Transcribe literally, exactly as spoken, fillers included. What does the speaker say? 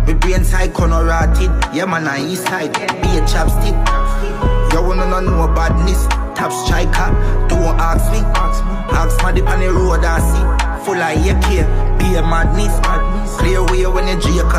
Me brain side corner rotted. Yeah man, I east side. Be a chapstick. You wanna know badness. Top striker. Don't ask me. Ask my dip on the road I see. Full of A K. Be a madness. Clear way when you drink.